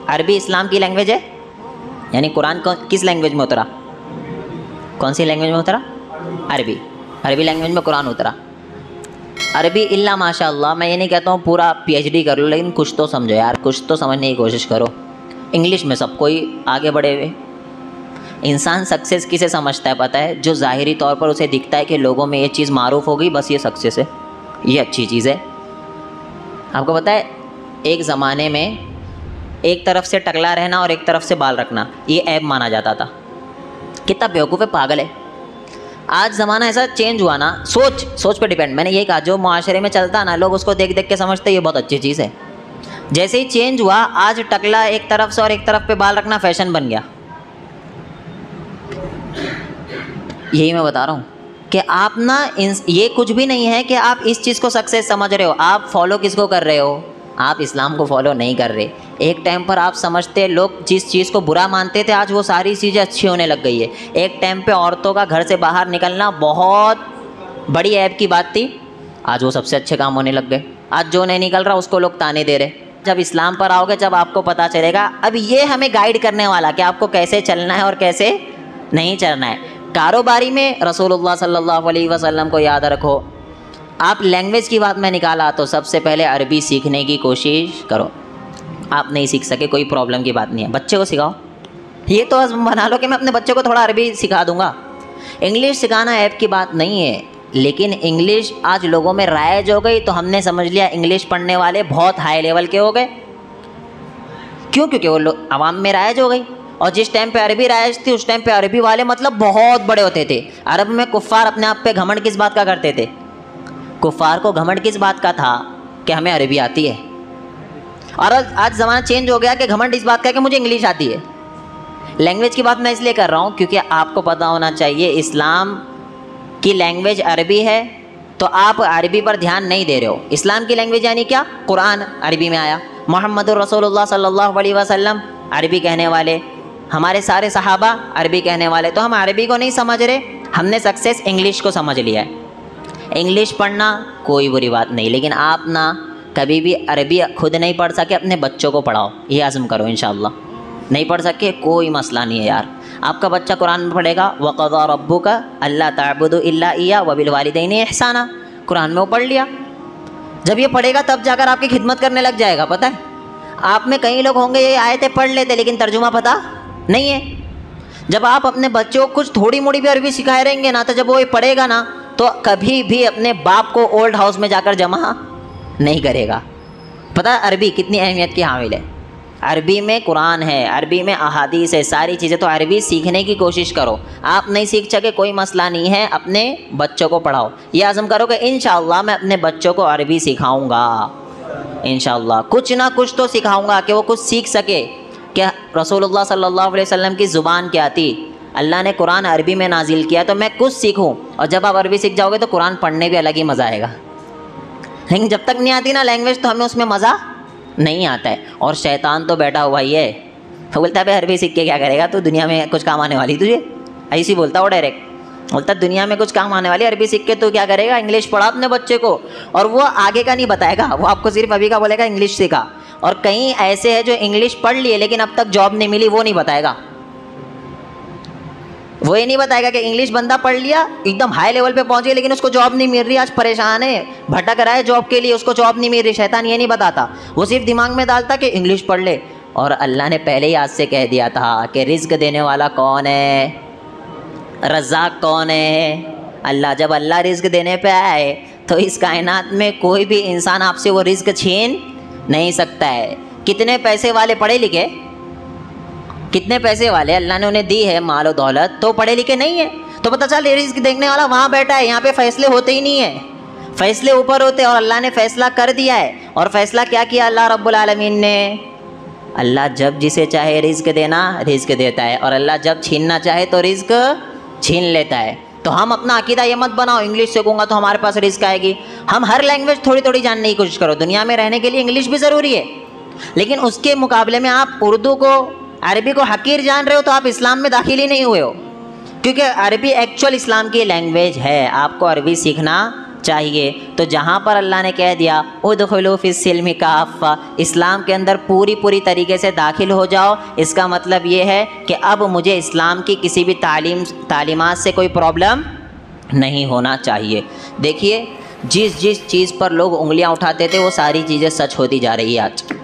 अरबी इस्लाम की लैंग्वेज है, यानी कुरान किस लैंग्वेज में उतरा? कौन सी लैंग्वेज में उतरा? अरबी। अरबी लैंग्वेज में कुरान उतरा। अरबी इल्ला माशाअल्लाह, मैं ये नहीं कहता हूँ पूरा PhD कर लो, लेकिन कुछ तो समझो यार, कुछ तो समझने की कोशिश करो। इंग्लिश में सब कोई आगे बढ़े हुए। इंसान सक्सेस किसे समझता है पता है? जो ज़ाहिरी तौर पर उसे दिखता है कि लोगों में ये चीज़ मारूफ हो गई, बस ये सक्सेस है, ये अच्छी चीज़ है। आपको पता है एक ज़माने में एक तरफ से टकला रहना और एक तरफ से बाल रखना ये ऐब माना जाता था। कितना बेवकूफ़ है, पागल है। आज ज़माना ऐसा चेंज हुआ ना, सोच पे डिपेंड। मैंने यही कहा, जो माशरे में चलता ना, लोग उसको देख देख के समझते ये बहुत अच्छी चीज़ है। जैसे ही चेंज हुआ, आज टकला एक तरफ से और एक तरफ पे बाल रखना फैशन बन गया। यही मैं बता रहा हूँ कि आप ना ये कुछ भी नहीं है कि आप इस चीज़ को सक्सेस समझ रहे हो। आप फॉलो किसको कर रहे हो? आप इस्लाम को फॉलो नहीं कर रहे। एक टाइम पर आप समझते, लोग जिस चीज़ को बुरा मानते थे, आज वो सारी चीज़ें अच्छी होने लग गई है। एक टाइम पे औरतों का घर से बाहर निकलना बहुत बड़ी ऐब की बात थी, आज वो सबसे अच्छे काम होने लग गए। आज जो नहीं निकल रहा उसको लोग ताने दे रहे। जब इस्लाम पर आओगे, जब आपको पता चलेगा, अब ये हमें गाइड करने वाला कि आपको कैसे चलना है और कैसे नहीं चलना है। कारोबारी में रसूलुल्लाह सल्लल्लाहु अलैहि वसल्लम को याद रखो। आप लैंग्वेज की बात में निकाला तो सबसे पहले अरबी सीखने की कोशिश करो। आप नहीं सीख सके कोई प्रॉब्लम की बात नहीं है, बच्चे को सिखाओ। ये तो बना लो कि मैं अपने बच्चे को थोड़ा अरबी सिखा दूंगा। इंग्लिश सिखाना ऐप की बात नहीं है, लेकिन इंग्लिश आज लोगों में राइज हो गई तो हमने समझ लिया इंग्लिश पढ़ने वाले बहुत हाई लेवल के हो गए। क्यों? क्योंकि वो लोग आवाम में राइज हो गई। और जिस टाइम पे अरबी राइज थी, उस टाइम पे अरबी वाले मतलब बहुत बड़े होते थे। अरब में कुफ़ार अपने आप पे घमंड किस बात का करते थे? कुफ़ार को घमंड किस बात का था? कि हमें अरबी आती है। और आज ज़माना चेंज हो गया कि घमंड इस बात का कि मुझे इंग्लिश आती है। लैंग्वेज की बात मैं इसलिए कर रहा हूँ क्योंकि आपको पता होना चाहिए इस्लाम की लैंग्वेज अरबी है, तो आप अरबी पर ध्यान नहीं दे रहे हो। इस्लाम की लैंग्वेज यानी क्या? कुरान अरबी में आया, मुहम्मदुर रसूलुल्लाह सल्लल्लाहु अलैहि वसल्लम अरबी कहने वाले, हमारे सारे सहाबा अरबी कहने वाले। तो हम अरबी को नहीं समझ रहे, हमने सक्सेस इंग्लिश को समझ लिया है। इंग्लिश पढ़ना कोई बुरी बात नहीं, लेकिन आप ना कभी भी अरबी खुद नहीं पढ़ सके, अपने बच्चों को पढ़ाओ, ये आज़म करो इंशाअल्लाह। नहीं पढ़ सके कोई मसला नहीं है यार, आपका बच्चा कुरान में पढ़ेगा, वक़ज़ा रब्बुका अल्ला ताअबुदु इल्ला इय्याहु व बिल वालिदैनि इहसाना, कुरान में वो पढ़ लिया। जब ये पढ़ेगा तब जाकर आपकी खिदमत करने लग जाएगा। पता है आप में कई लोग होंगे ये आयतें पढ़ लेते लेकिन तर्जुमा पता नहीं है। जब आप अपने बच्चों को कुछ थोड़ी मोड़ी भी अरबी सिखाए रहेंगे ना, तो जब वो ये पढ़ेगा ना तो कभी भी अपने बाप को ओल्ड हाउस में जाकर जमा नहीं करेगा। पता है अरबी कितनी अहमियत की हामिल है? अरबी में कुरान है, अरबी में अहादीस है, सारी चीज़ें। तो अरबी सीखने की कोशिश करो। आप नहीं सीख सके कोई मसला नहीं है, अपने बच्चों को पढ़ाओ। ये आज़म करो कि इंशाअल्लाह मैं अपने बच्चों को अरबी सिखाऊंगा, इंशाअल्लाह कुछ ना कुछ तो सिखाऊंगा कि वो कुछ सीख सके। क्या रसूलुल्लाह सल्लल्लाहु अलैहि वसल्लम की ज़ुबान क्या थी? अल्लाह ने कुरान अरबी में नाजिल किया, तो मैं कुछ सीखूं। और जब आप अरबी सीख जाओगे तो कुरान पढ़ने भी अलग ही मज़ा आएगा। लेकिन जब तक नहीं आती ना लैंग्वेज, तो हमें उसमें मज़ा नहीं आता है। और शैतान तो बैठा हुआ ही है, तो बोलता है भाई अरबी सीख के क्या करेगा तू, दुनिया में कुछ काम आने वाली तुझे, ऐसी बोलता वो डायरेक्ट। बोलता दुनिया में कुछ काम आने वाली, अरबी सीख के तू क्या करेगा? इंग्लिश पढ़ा अपने बच्चे को। और वो आगे का नहीं बताएगा, वो आपको सिर्फ अभी का बोलेगा इंग्लिश सीखा। और कई ऐसे हैं जो इंग्लिश पढ़ लिए लेकिन अब तक जॉब नहीं मिली, वो नहीं बताएगा। वो ये नहीं बताएगा कि इंग्लिश बंदा पढ़ लिया, एकदम हाई लेवल पे पहुंच गया, लेकिन उसको जॉब नहीं मिल रही, आज परेशान है, भटक रहा है जॉब के लिए, उसको जॉब नहीं मिल रही। शैतान ये नहीं बताता, वो सिर्फ दिमाग में डालता कि इंग्लिश पढ़ ले। और अल्लाह ने पहले ही आज से कह दिया था कि रिज्क देने वाला कौन है, रज़ाक कौन है? अल्लाह। जब अल्लाह रिज्क देने पे आए तो इस कायनात में कोई भी इंसान आपसे वो रिज्क छीन नहीं सकता है। कितने पैसे वाले पढ़े लिखे, कितने पैसे वाले अल्लाह ने उन्हें दी है माल और दौलत, तो पढ़े लिखे नहीं है। तो पता चल रिज़्क देखने वाला वहाँ बैठा है, यहाँ पे फैसले होते ही नहीं है, फैसले ऊपर होते हैं। और अल्लाह ने फैसला कर दिया है। और फैसला क्या किया अल्लाह रब्बुल आलमीन ने? अल्लाह जब जिसे चाहे रिज़्क देना रिज़्क देता है, और अल्लाह जब छीनना चाहे तो रिज़्क छीन लेता है। तो हम अपना अकीदा ये मत बनाओ इंग्लिश सीखूंगा तो हमारे पास रिज़्क आएगी। हम हर लैंग्वेज थोड़ी थोड़ी जानने की कोशिश करो। दुनिया में रहने के लिए इंग्लिश भी ज़रूरी है, लेकिन उसके मुकाबले में आप उर्दू को, अरबी को हकीर जान रहे हो तो आप इस्लाम में दाखिल ही नहीं हुए हो। क्योंकि अरबी एक्चुअल इस्लाम की लैंग्वेज है। आपको अरबी सीखना चाहिए। तो जहाँ पर अल्लाह ने कह दिया उदखुलू फिस्सिल्मि काफ़ा, इस्लाम के अंदर पूरी तरीके से दाखिल हो जाओ, इसका मतलब ये है कि अब मुझे इस्लाम की किसी भी तालीमात से कोई प्रॉब्लम नहीं होना चाहिए। देखिए जिस चीज़ पर लोग उंगलियां उठाते थे वो सारी चीज़ें सच होती जा रही है आज।